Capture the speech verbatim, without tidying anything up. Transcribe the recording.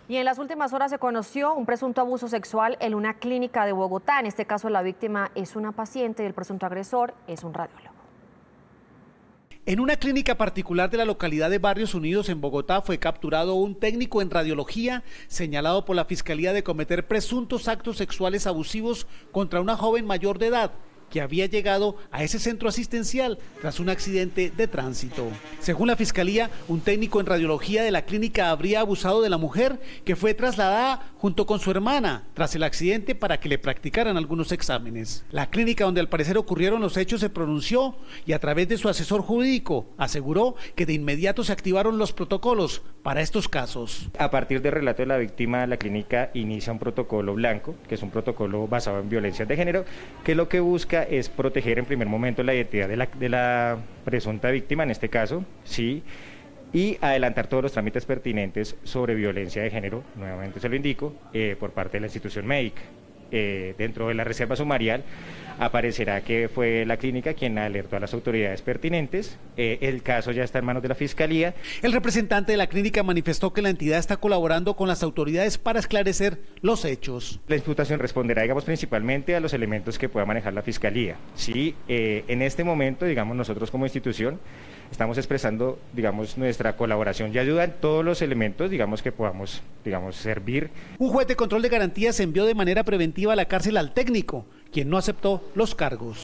Y en las últimas horas se conoció un presunto abuso sexual en una clínica de Bogotá. En este caso, la víctima es una paciente y el presunto agresor es un radiólogo. En una clínica particular de la localidad de Barrios Unidos en Bogotá fue capturado un técnico en radiología señalado por la Fiscalía de cometer presuntos actos sexuales abusivos contra una joven mayor de edad que había llegado a ese centro asistencial tras un accidente de tránsito. Según la Fiscalía, un técnico en radiología de la clínica habría abusado de la mujer, que fue trasladada junto con su hermana tras el accidente para que le practicaran algunos exámenes. La clínica donde al parecer ocurrieron los hechos se pronunció y a través de su asesor jurídico aseguró que de inmediato se activaron los protocolos para estos casos. A partir del relato de la víctima, la clínica inicia un protocolo blanco, que es un protocolo basado en violencia de género, que lo que busca es proteger en primer momento la identidad de la, de la presunta víctima, en este caso, sí, y adelantar todos los trámites pertinentes sobre violencia de género, nuevamente se lo indico, eh, por parte de la institución médica. Eh, dentro de la reserva sumarial aparecerá que fue la clínica quien alertó a las autoridades pertinentes. Eh, el caso ya está en manos de la Fiscalía. El representante de la clínica manifestó que la entidad está colaborando con las autoridades para esclarecer los hechos. La imputación responderá, digamos, principalmente a los elementos que pueda manejar la Fiscalía. Sí, eh, en este momento, digamos, nosotros como institución estamos expresando, digamos, nuestra colaboración y ayuda en todos los elementos, digamos, que podamos, digamos, servir. Un juez de control de garantías envió de manera preventiva a la cárcel al técnico, quien no aceptó los cargos.